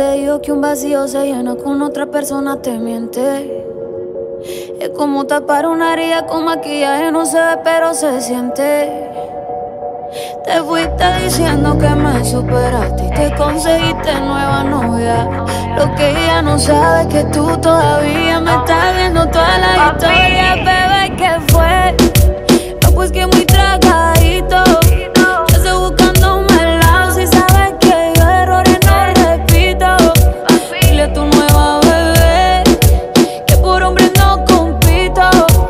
te digo que un vacío se llena con otra persona te miente. Es como tapar una herida con maquillaje, no se ve pero se siente. Te fuiste diciendo que me superaste y te conseguiste nueva novia. Lo que ella no sabe es que tú todavía me estás viendo toda la historia. Bebé, ¿qué fue? No, pues que muy tragadito. Yo estoy buscándome el lado. Si sabes que yo errores no repito. Dile a tu nueva bebé que por hombre no compito.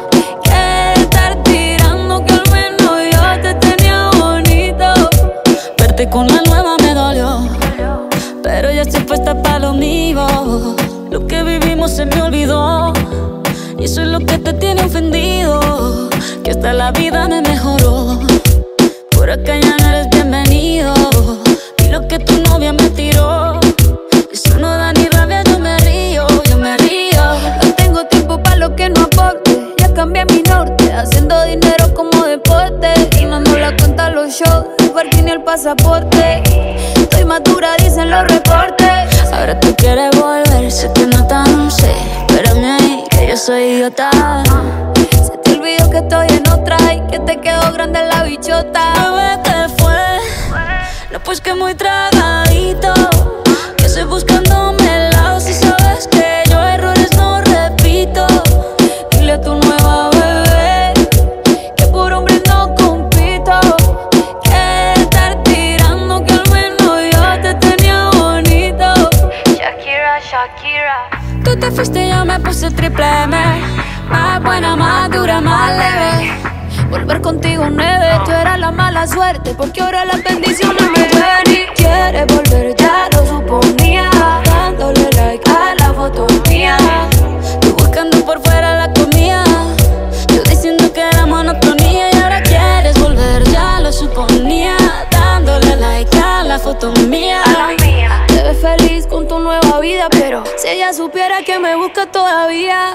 Que estar tirando que al menos yo te tenía bonito. Verte con la nueva me dolió, pero ya estoy puesta para lo mío. Lo que vivimos se me olvidó y eso es lo que te tiene ofendido. Que hasta la vida me mejoró. Por acá ya no eres bienvenido. Y lo que tu novia me tiró, eso no da ni rabia, yo me río, yo me río. No tengo tiempo para lo que no aporte. Ya cambié mi norte, haciendo dinero como deporte. Y no nos la cuenta los shows, el parking y el pasaporte. Estoy madura, dicen los reportes. Ahora tú quieres volver, sé que no tan sé. Espérame ahí, que yo soy idiota. Se te olvidó que estoy en otra y que te quedó grande la bichota. Bebé, ¿qué fue? No, pues que muy tragadito. Que estoy buscándome el lado. Si sabes que yo errores no repito. Dile a tu nueva bebé que por hombre no compito. Que estar tirando que al menos yo te tenía bonito. Shakira, Shakira. Tú te fuiste y yo me puse triple M. Más buena, más dura, más leve. Volver contigo nueve, tú eras la mala suerte, porque ahora las bendiciones me ven. Y quieres volver, ya lo suponía, dándole like a la foto mía. Tú buscando por fuera la comida, yo diciendo que era monotonía. Y ahora quieres volver, ya lo suponía, dándole like a la foto mía. Te ves feliz con tu nueva vida, pero si ella supiera que me busca todavía.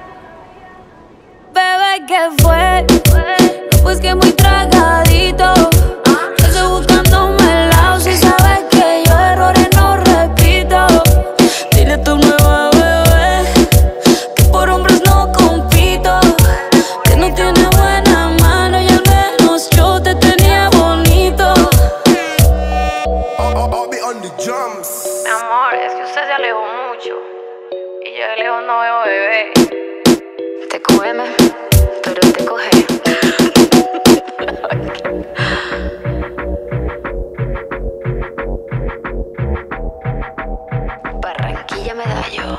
Bebé, ¿qué fue? No, pues que muy tragadito. Yo estoy buscándome el lado. Si sabes que yo errores no repito. Dile a tu nueva bebé que por hombres no compito. Que no tiene buena mano y al menos yo te tenía bonito. Mi amor, es que usted se alejó mucho y yo de lejos no veo bebé. Te come, pero te coge. Barranquilla Medallo.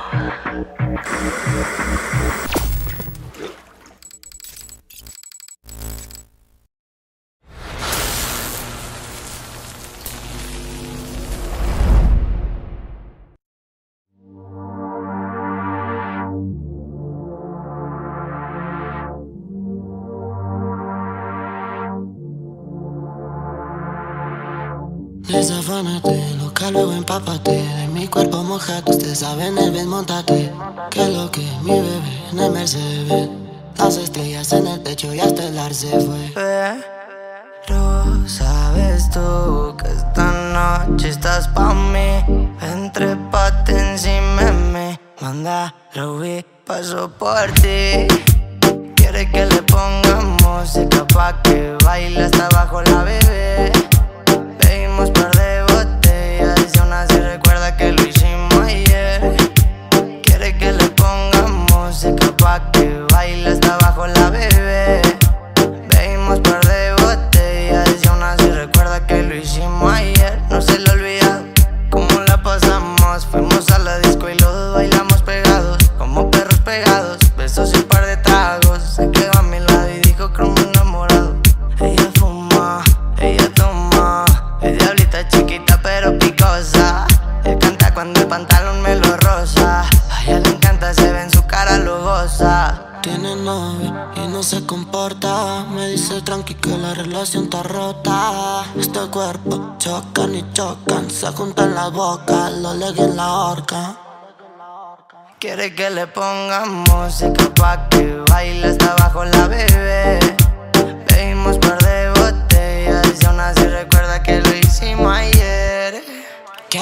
Desafánate, loca, luego empápate. De mi cuerpo mojado, usted sabe en el bien, montate. Que lo que mi bebé en el Mercedes. Las estrellas en el techo y hasta el ar se fue. Pero sabes tú que esta noche estás pa' mí. Entrépate encima de mí. Manda, lo vi, paso por ti. Quiere que le pongamos música pa' que baile hasta abajo la bebé. Bebimos par de botellas y aún así recuerda que lo hicimos ayer. Quiere que le pongamos música pa' que baile hasta abajo la bebé. Bebimos par de botellas y aún así recuerda que lo hicimos ayer. No se le olvida cómo la pasamos. Fuimos a la disco y los dos bailamos pegados, como perros pegados. Besos y un par de tragos. Se quedó a mi lado y dijo que me enamorado. Ella fuma, ella toma. Es diablita chiquita pero picosa. Él canta cuando el pantalón me lo rosa. A ella le encanta, se ve en su cara, lo goza. Tiene novio y no se comporta. Me dice tranqui que la relación está rota. Este cuerpo chocan y chocan. Se juntan las bocas, lo leguen en la horca. Quiere que le pongamos música pa' que baile hasta abajo la bebé. Bebimos par de botellas y aún así recuerda que lo hicimos ayer. Que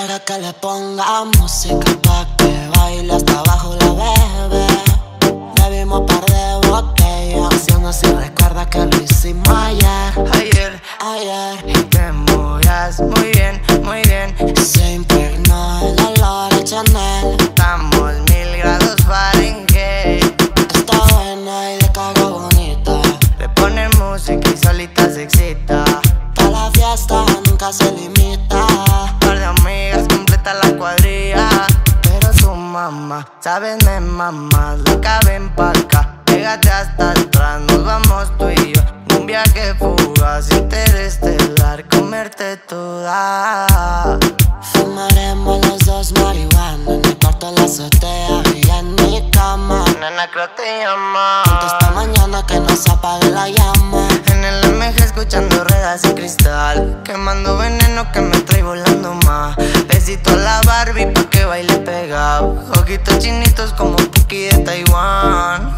quiere que le ponga música pa' que baile hasta abajo la bebé. Bebimos par de botellas y aún así recuerda que lo hicimos ayer. Y te movías muy bien, muy bien. Se impregnó el olor a Chanel. Estamos 1000 grados Fahrenheit. Está buena y de cago bonita. Le ponen música y solita se excita. Pa' la fiesta nunca se limita. Par de amigas completa la cuadrilla. Pero tu mamá, sabes me mamá, loca ven pa' acá. Pégate hasta atrás, nos vamos tú y yo. Un viaje fugaz, interestelar, comerte toda. Fumaremos los dos marihuana en el cuarto de la azotea y en mi cama. Nena, creo te llama. Esta mañana que no se apague la llama. En el MG escuchando ruedas y cristal, quemando veneno que me trae volando más. Besito a la Barbie pa' que baile pegado. Ojitos chinitos como Puki de Taiwán.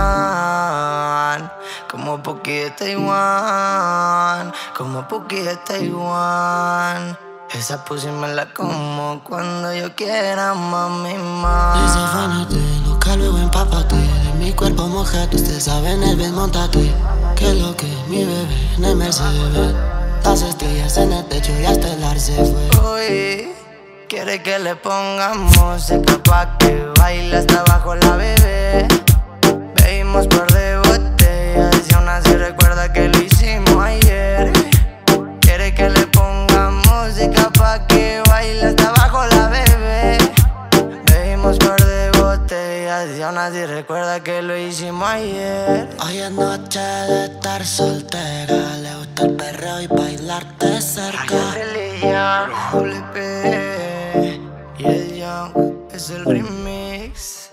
Como Puki de Taiwán. Como Puki de Taiwán. Esa pussy me la como cuando yo quiera, mami, más. Desafánate, loca, luego empápate. De mi cuerpo mojate, ustedes saben el desmontate. Que lo que mi bebé en el Mercedes. Las estrellas en el techo y hasta el ar se fue. Uy, quiere que le pongamos música pa' que baile hasta abajo la bebé. Bebimos par de botellas y aún así recuerda que lo hicimos ayer. Quiere que le pongamos música pa' que baile hasta abajo la bebé. Bebimos par de botellas y aún así recuerda que lo hicimos ayer. Hoy es noche de estar soltera. Le gusta el perreo y bailarte cerca. Religión, WP y el Young es el remix.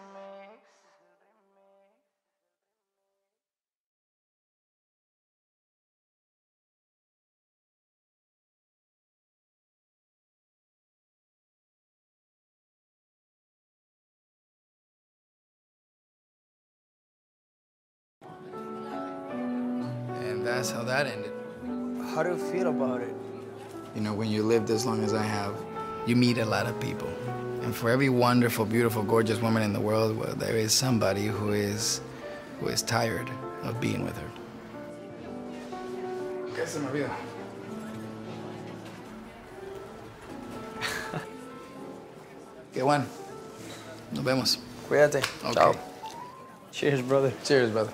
And that's how that ended. How do you feel about it? You know, when you lived as long as I have, you meet a lot of people. And for every wonderful, beautiful, gorgeous woman in the world, well, there is somebody who is tired of being with her. ¿Qué se me olvidó? Qué bueno. Nos vemos. Cuídate. Okay. Chao. Cheers, brother. Cheers, brother.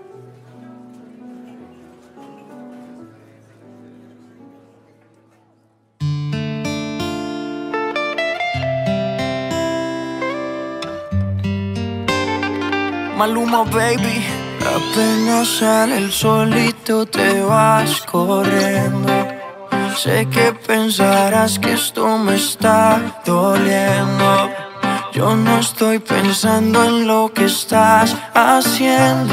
Maluma, baby. Apenas sale el solito te vas corriendo. Sé que pensarás que esto me está doliendo. Yo no estoy pensando en lo que estás haciendo.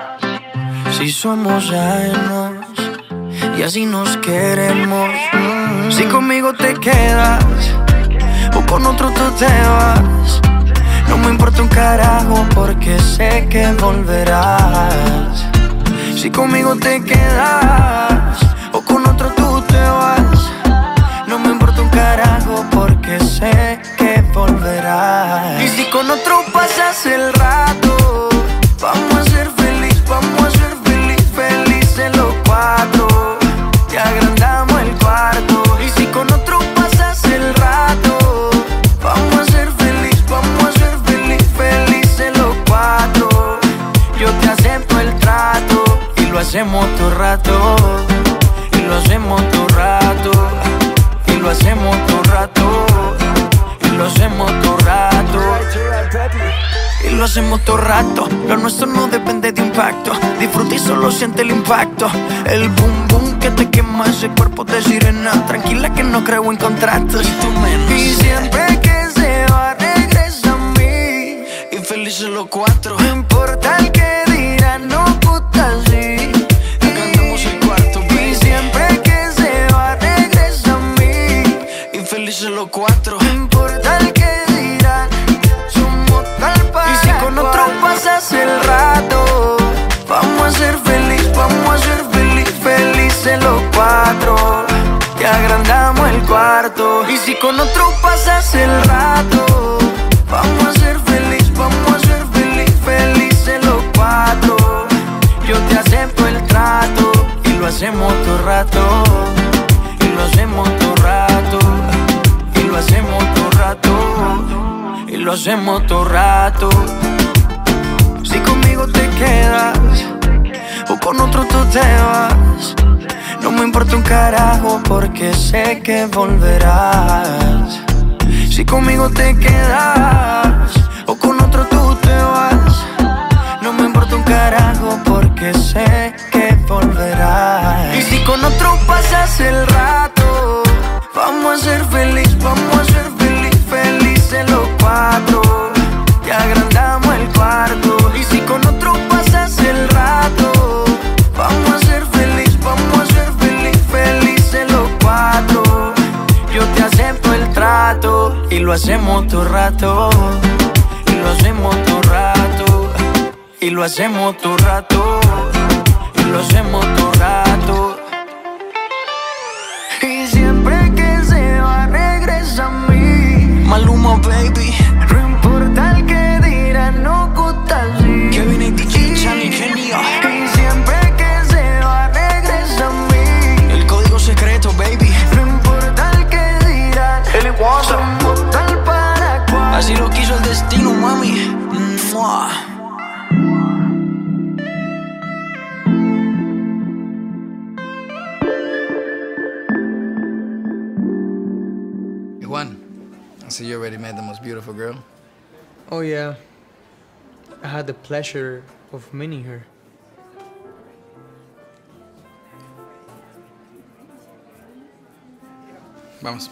Si somos ajenos y así nos queremos. Si conmigo te quedas o con otro tú te vas, no me importa un carajo porque sé que volverás. Si conmigo te quedas o con otro tú te vas, no me importa un carajo porque sé que volverás. Y si con otro pasas el rato, vamos a ser feliz, vamos a ser felices los cuatro. Te agrandamos el cuarto. Y si con otro pasas el rato, vamos a ser feliz, vamos a ser felices los cuatro. Yo te acepto el trato y lo hacemos todo rato. Y lo hacemos todo rato. Y lo hacemos todo rato. Y lo hacemos todo rato. Y lo hacemos todo rato. Lo nuestro no depende de impacto. Disfruta y solo siente el impacto. El boom boom que te quema ese cuerpo de sirena. Tranquila que no creo en contratos. Y tú menos. Y siempre que se va regresa a mí. Y felices los cuatro. No importa el que dirán, no puta sí. Cantamos el cuarto, baby. Y siempre que se va regresa a mí. Y felices los cuatro. No importa el que dirán, somos tal para. Y si con otro pasas el rato, vamos a ser feliz, vamos a ser felices los cuatro. Te agrandamos el cuarto. Y si con otro pasas el rato, vamos a ser felices los cuatro. Yo te acepto el trato y lo hacemos todo rato. Y lo hacemos todo rato. Y lo hacemos todo rato. Y lo hacemos todo rato. Si conmigo te quedas o con otro tú te vas, no me importa un carajo porque sé que volverás. Si conmigo te quedas o con otro tú te vas, no me importa un carajo porque sé que volverás. Y si con otro pasas el rato, vamos a ser felices los cuatro. Te agrandamos el cuarto. Y si con otro pasas el rato, vamos a ser felices los cuatro. Yo te acepto el trato y lo hacemos todo rato. Y lo hacemos todo rato. Y lo hacemos todo rato. Y lo hacemos todo rato. Y siempre que se va regresa a mí. Maluma, baby. No importa el que dirán, no gusta así. Kevin y DJ, Chani, genio. Y siempre que se va regresa a mí. El código secreto, baby. No importa el que dirán, somos tal para cual. Así lo quiso el destino, mami. ¡Mua! Juan, I see you already met the most beautiful girl. Oh yeah, I had the pleasure of meeting her. Vamos.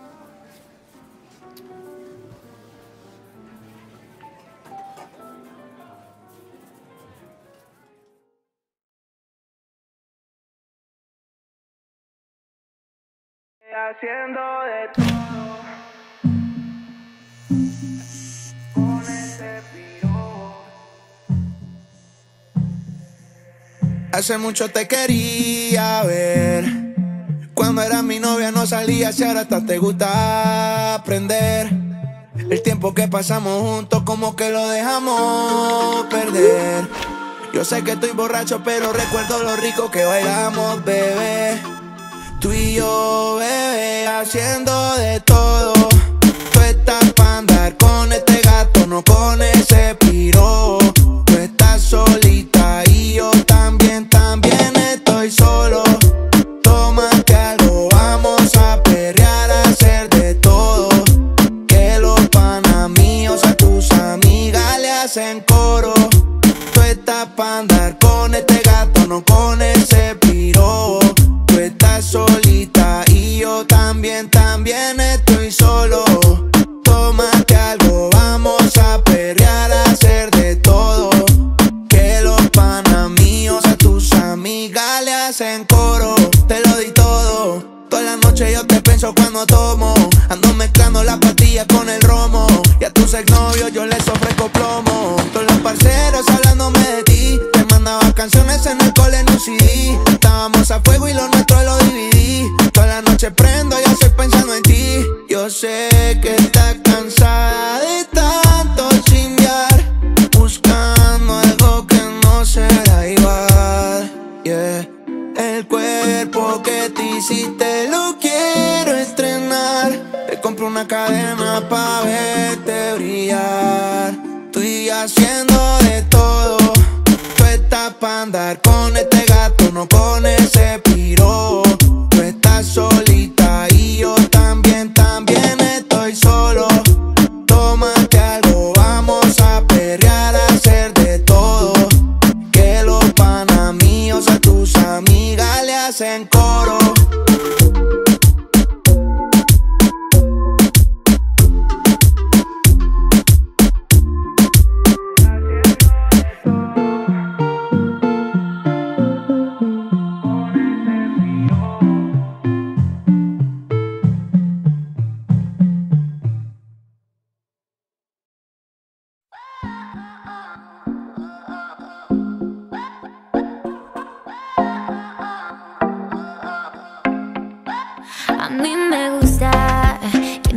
Haciendo de todo con ese piro. Hace mucho te quería ver. Cuando eras mi novia no salías y ahora hasta te gusta aprender. El tiempo que pasamos juntos como que lo dejamos perder. Yo sé que estoy borracho pero recuerdo lo rico que bailamos, bebé. Tú y yo, bebé, haciendo de todo. Tú estás pa' andar con este gato, no con ese piro. Tú estás solita y yo también estoy solo. Tómate algo, vamos a perrear, a hacer de todo. Que los panas míos a tus amigas le hacen coro. Tú estás pa' andar con este gato, no con ese piro. Tú estás solita y yo también estoy solo. Tómate algo, vamos a perrear, a hacer de todo. Que los panas míos a tus amigas le hacen coro. Te lo di todo, toda la noche yo te pienso cuando tomo. Ando mezclando las pastillas con el romo. Y a tus exnovios yo les ofrezco plomo. Todos los parceros hablándome de ti. Te mandaba canciones en el cole en un CD. Estábamos a fuego y lo nuestro lo dividí. Toda la noche prendo, yo estoy pensando en ti. Yo sé que estás cansada de tanto chingar, buscando algo que no será igual, yeah. El cuerpo que te hiciste lo quiero estrenar. Te compro una cadena pa' verte brillar. Estoy haciendo de todo. Tú estás pa' andar con este gato, no con ese piro. Tú estás solita y yo también estoy solo. Tómate algo, vamos a perrear, a hacer de todo. Que los panas míos a tus amigas le hacen coro.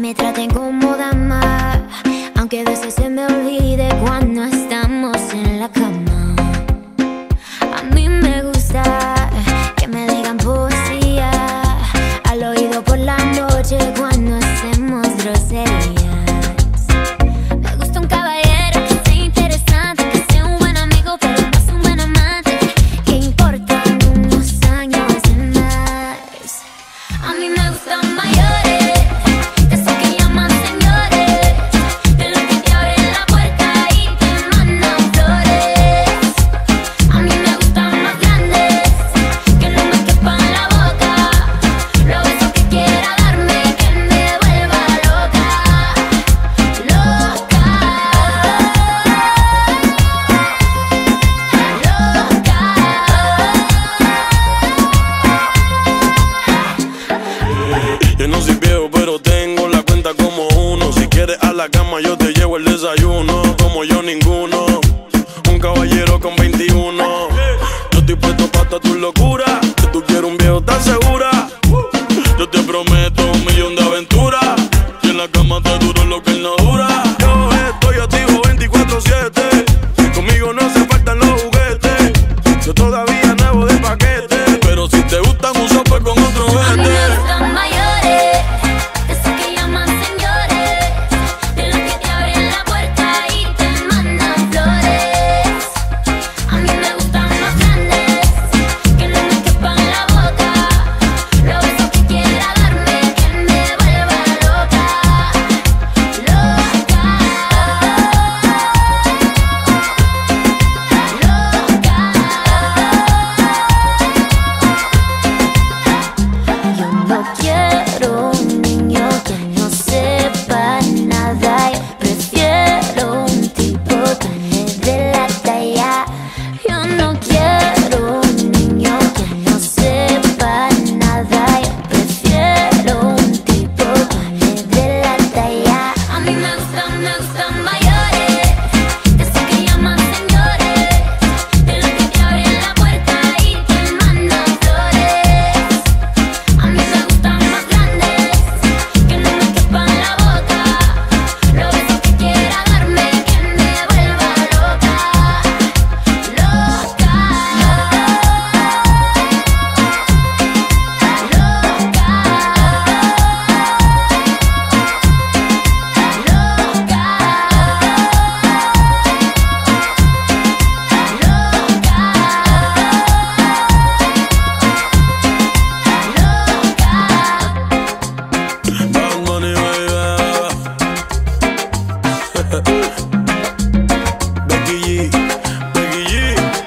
me trate como dama, aunque a veces se me olvide cuando estamos en la cama. A mí me gusta que me digan poesía al oído por la noche cuando hacemos groserías. Me gusta un caballero que sea interesante, que sea un buen amigo pero no es un buen amante, que importan unos años de más. A mí me gustan mayores, de esos que llaman señores, de los que te abren la puerta y te mandan flores. A mí me gustan más grandes, que no me quepan la boca, los besos que quiera darme, que me vuelva loca, loca, Yo no soy viejo, pero tengo la cuenta como uno. Si quieres a la cama, yo te llevo el desayuno. Como yo, ninguno. Un caballero con 21. Yo estoy puesto pa' toda tu locura. Si tú quieres un viejo, ¿estás segura? Yo te prometo 1.000.000 de aventuras. Y en la cama te duro lo que él no dura. Yo estoy activo 24/7. Conmigo no se faltan los juguetes. Yo todavía nuevo de paquete. Pero si te gustan un software con otro a mí vete. me gustan mayores, de esos que llaman señores, de los que te abren la puerta y te mandan flores. A mí me gustan más grandes, que no me quepan la boca, los besos que quiera darme, que me vuelva loca, loca, Yo no quiero un niño que no sepa nada. Yo prefiero un tipo que me dé la talla. Yo no quiero un niño que no sepa nada. Yo prefiero un tipo que me dé la talla. A mí me gustan mayores, de esos que llaman señores, de los que te abren la puerta y te mandan flores. A mí me gustan más grandes, que no me quepan la boca, los besos que quiera darme, que me vuelva loca, loca, Bad Bunny, baby. Becky G, Becky G.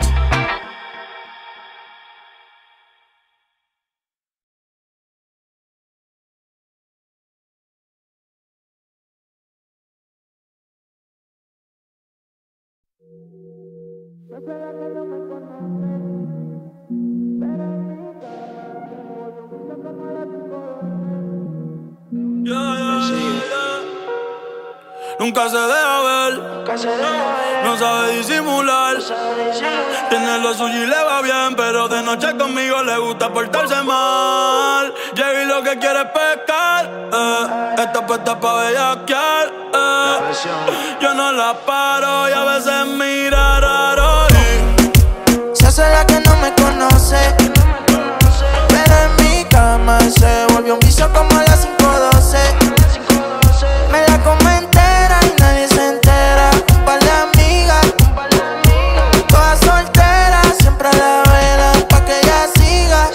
Nunca se deja ver, no sabe disimular. Tiene lo suyo y le va bien, pero de noche conmigo le gusta portarse mal. Llega y lo que quiere es pescar, está puesta pa' bellaquear, Yo no la paro y a veces mira raro y Se hace la que no me conoce, pero en mi cama se volvió un vicio como a las 5:12. Me la come entera y nadie se entera. Un par de amigas, todas solteras, siempre a la vela pa' que ella siga.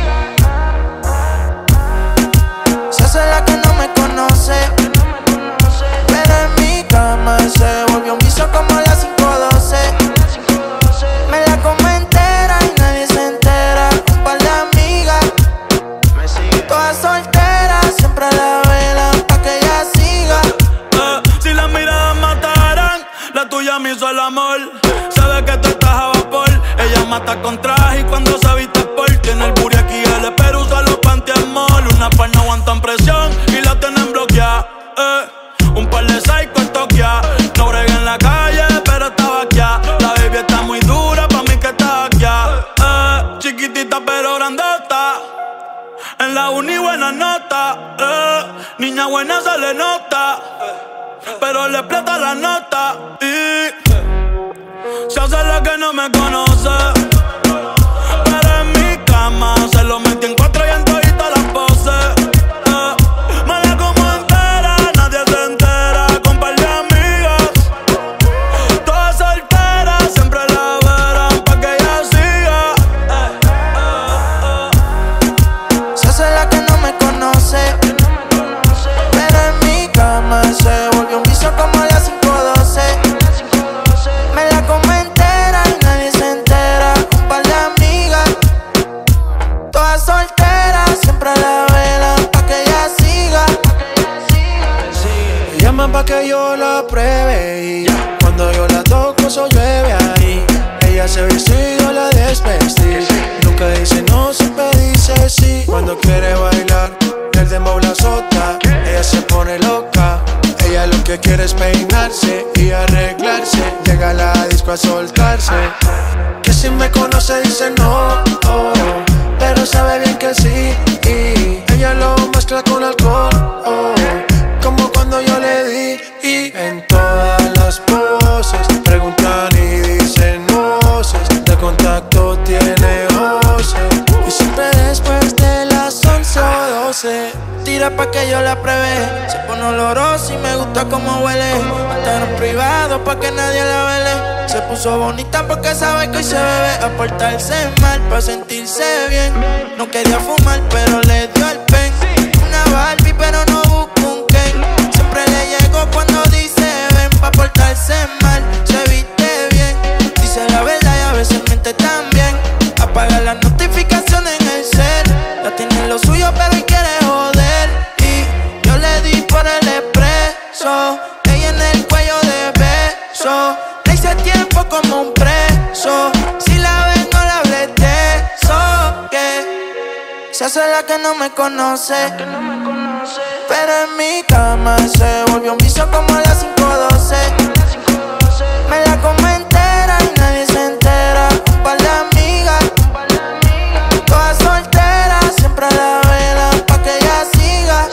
Se hace la que no me conoce, pero en mi cama se volvió un vicio como a las 5:12. Me la come entera y nadie se entera. Un par de amigas, todas solteras, siempre a la vela pa' que ella siga. Si las miradas mataran, la tuya me hizo el amor. Sabe que tú estás a vapor. Ella mata con traje y cuando se viste sport. Tiene el booty aquí, el pero usa los panty-amol. Una par no aguantan presión y la tienen bloqueada. Un par de psycho toquea. No bregué en la calle, pero estaba aquí. La baby está muy dura, pa' mí que está aquí. Chiquitita pero grandota. En la uni buena nota, niña buena se le nota, pero le explota la nota y se hace la que no me conoce. Pero en mi cama se lo metí en 4 y en todita las poses. Me la como entera, nadie se entera, con par de amigas. Todas solteras, siempre la verán pa' que ella siga. Se hace la que no me conoce, pero en mi cama se volvió un vicio como las 5:12. Me la como entera y nadie se entera, un par de amigas. Todas solteras, siempre la velan pa' que ella siga. Me llaman pa' que yo la pruebe y cuando yo la toco eso llueve ahí. Ella se viste y yo la desvestí. Nunca dice no, siempre dice sí. Cuando quiere bailar, el dembow la azota. Ella se pone loca. Ella lo que quiere es peinarse y arreglarse. Llega a la disco a soltarse. Que si me conoce dice no, oh, pero sabe bien que sí. Y ella lo mezcla con alcohol, oh, como cuando yo le di. Y en todas las poses preguntan y dicen voces. De contacto tiene voces. Y siempre después de las 11 o 12 Tira pa' que yo la pruebe. Se pone olorosa y me gusta como huele. Hasta en un privado pa' que nadie la vele. Se puso bonita porque sabe que hoy se bebe. A portarse mal pa' sentirse bien. No quería fumar pero le dio el pen. Una Barbie pero no busca un Ken. Siempre le llego cuando dice ven. Pa' portarse mal, se viste bien. Dice la verdad y a veces miente también. Apaga las notificaciones en el cel. Ya tiene lo suyo pero hoy quiere joder. Y yo le di por el expreso. Ella en el cuello de beso. Le hice tiempo como un preso. Si la ven no la hables de eso. Que se hace la que no me conoce, pero en mi cama se volvió un vicio como las 5:12. Me la como entera y nadie se entera. Un par de amigas, todas solteras, siempre la velan pa' que ella siga.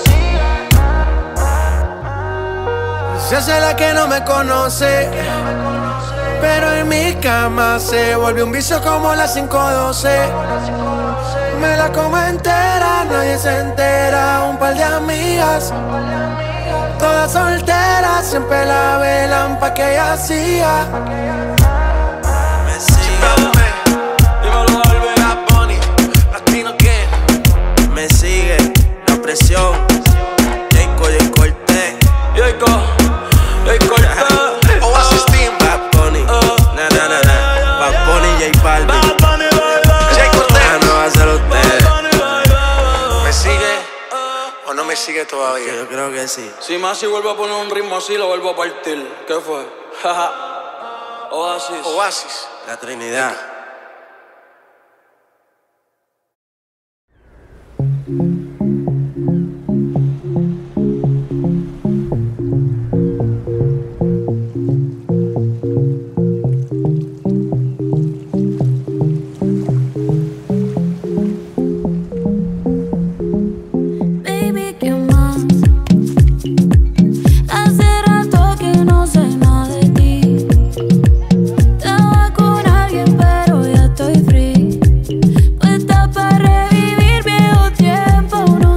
Se hace la que no me conoce, pero en mi cama se volvió un vicio como las 5:12. Me la como entera, nadie se entera. Un par de amigas, todas solteras, siempre la velan pa' que ella siga. Me sigue, dímelo Albert, Bad Bunny, Latino que me sigue, la presión, Jayco, Jay Cortez, Jayco Cortez, Oasis Team, Bad Bunny, Bad Bunny, J Balvin, Jay Cortez, no va a ser usted. ¿Me sigue o no me sigue todavía? Yo creo que sí. Si Masi vuelve a poner un ritmo así, lo vuelvo a partir. ¿Qué fue? Oasis, la Trinidad. Baby, ¿qué más? Hace rato que no sé nada de ti. Estaba con alguien pero ya estoy free. Puesta para revivir viejo tiempo, no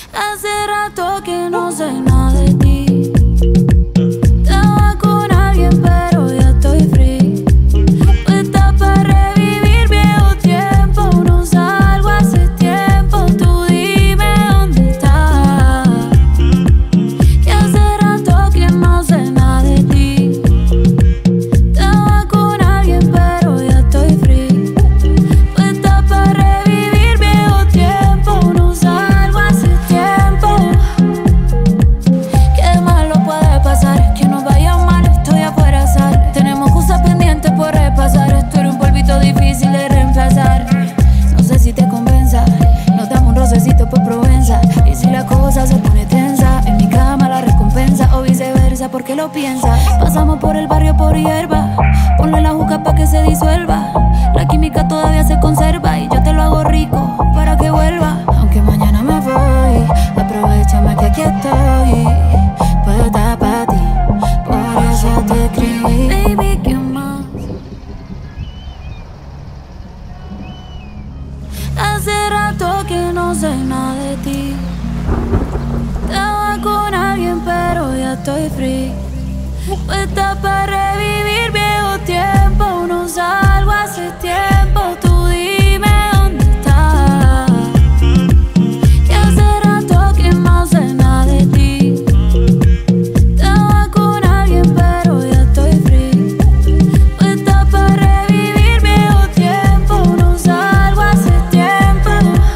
Hace rato que no sé nada de ti. Estaba con alguien pero ya estoy free. Puesta para revivir viejo tiempo. No salgo hace tiempo. Tú dime dónde estás. Que hace rato que no sé nada de ti. Estaba con alguien pero ya estoy free. Puesta para revivir viejo tiempo. No salgo hace tiempo. Qué malo puede pasar, que nos vaya mal, estoy afuera sal. Tenemos cosas pendientes por repasar. Esto era un polvito difícil de reemplazar. No sé si te convenza, nos damos un rocecito por Provenza. Y si la cosa se pone tensa, en mi cama la recompensa. O viceversa, porque lo piensas. Pasamos por el barrio por hierba. Ponle la juca pa' que se disuelva. La química todavía se conserva. Y yo te lo hago rico para que vuelva. Aunque mañana me voy, aprovechame que aquí estoy. Puesta pa' ti, por eso te escribí. Baby, ¿qué más? Hace rato que no sé nada de ti. Estaba con alguien pero ya estoy free. Puesta para revivir viejo tiempo. No salgo hace tiempo. Tú dime dónde estás. Que hace rato que no sé nada de ti. Estaba con alguien pero ya estoy free. Puesta para revivir viejo tiempo. No salgo hace tiempo.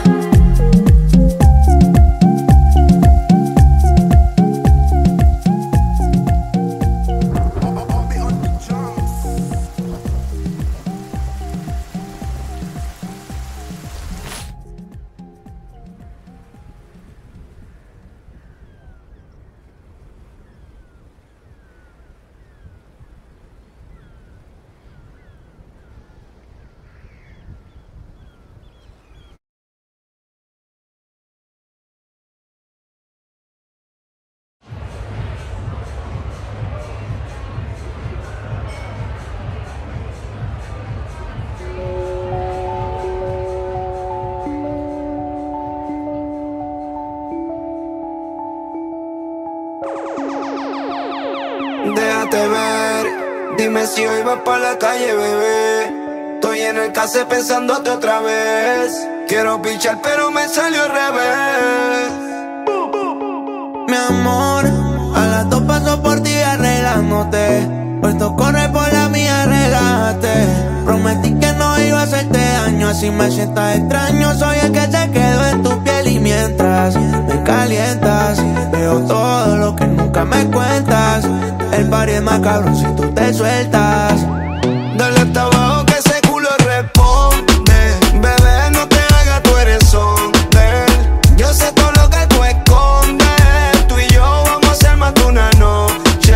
Déjate ver, dime si hoy vas pa' la calle, bebé. Estoy en el case pensándote otra vez. Quiero pichar pero me salió al revés. Mi amor, a las 2 paso por ti arreglándote. Puesto corre por la mía, relájate. Prometí que no iba a hacerte daño, así me sientas extraño. Soy el que se quedó en tu piel y mientras me calientas, veo todo lo que nunca me cuentas. El party es más cabrón si tú te sueltas. Dale hasta abajo que ese culo responde. Bebé, no te hagas, tú eres hombre. Yo sé todo lo que tú escondes. Tú y yo vamos a hacer más de una noche.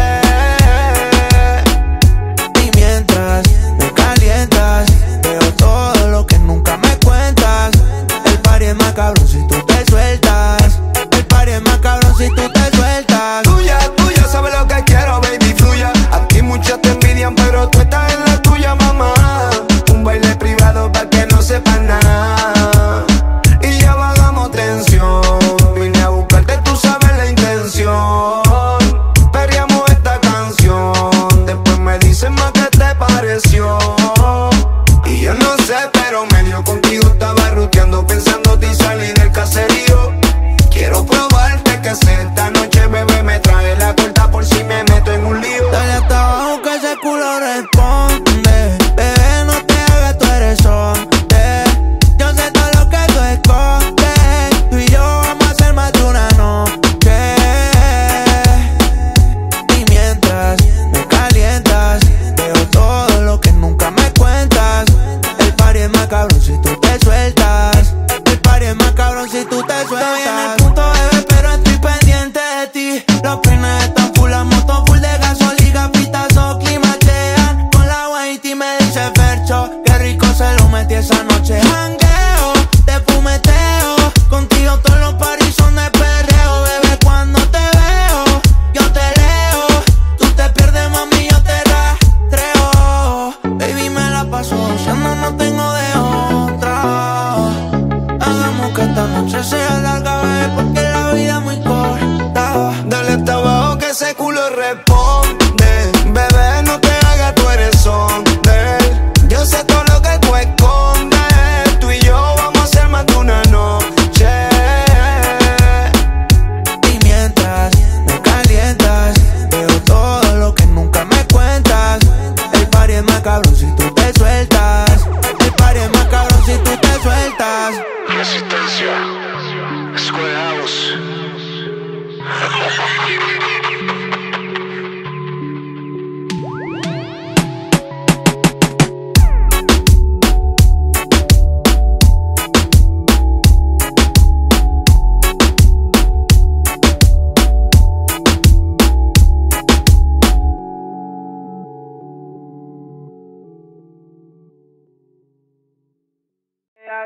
Y mientras me calientas, veo todo lo que nunca me cuentas. El party es más cabrón si tú te sueltas. El party es más cabrón si tú te sueltas. Tuya, tuya, sabes lo que quiero, baby, fluya. Aquí muchos te envidian, pero tú estás en la tuya, mamá. Un baile privado pa' que no sepan nada. Y ya bajamos tensión. Vine a buscarte, tú sabes la intención. Perreamos esta canción. Después me dicen más qué te pareció. Y yo no sé, pero medio contigo estaba ruteando, pensándote y salir del caserío. Quiero probarte que se esta noche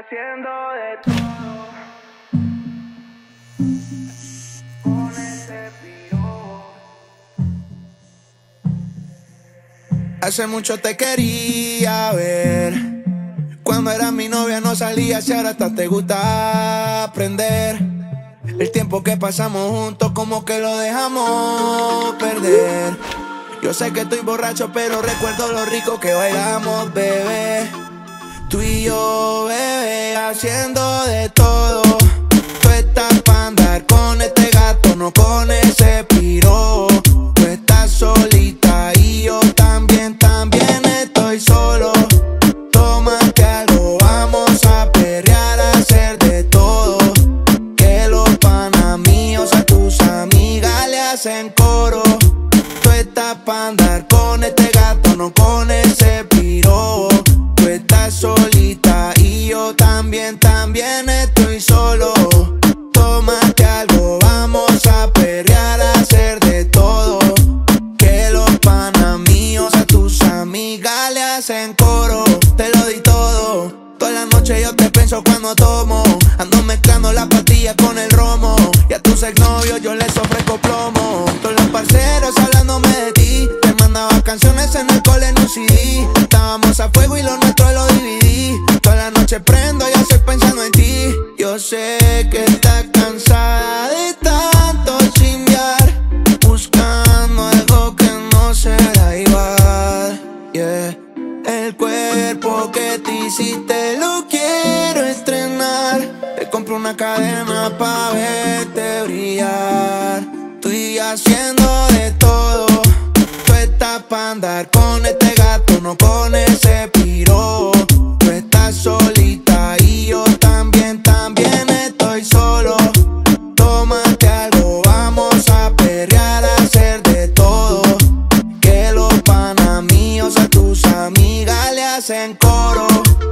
haciendo de todo con ese piro. Hace mucho te quería ver. Cuando eras mi novia no salías y ahora hasta te gusta aprender. El tiempo que pasamos juntos como que lo dejamos perder. Yo sé que estoy borracho pero recuerdo lo rico que bailamos, bebé. Tú y yo, bebé, haciendo de todo. Tú estás pa' andar con este gato, no con ese piro. Tú estás solita y yo también estoy solo. Tómate algo, vamos a perrear, a hacer de todo. Que los panas míos a tus amigas le hacen coro. Tú estás pa' andar con este gato, no con ese piro. Tú estás solita y yo también estoy solo. Tómate algo, vamos a perrear, a hacer de todo. Que los panas míos a tus amigas le hacen coro. Te lo di todo, toda la noche yo te pienso cuando tomo. Ando mezclando las pastillas con el romo. Y a tus exnovios yo les ofrezco plomo. Todos los parceros hablándome de ti. Te mandaba canciones en el cole en un CD. Estábamos a fuego y lo nuestro lo dividí. Toda la noche prendo y estoy pensando en ti. Yo sé que estás cansada de tanto chimbear, buscando algo que no será igual, yeah. El cuerpo que te hiciste lo quiero estrenar. Te compro una cadena pa' verte brillar. Estoy haciendo de todo. Tú estás pa' andar con este gato, no con ese piro. Tú estás solita y yo también estoy solo. Tómate algo, vamos a perrear, a hacer de todo. Que los panas míos a tus amigas le hacen coro.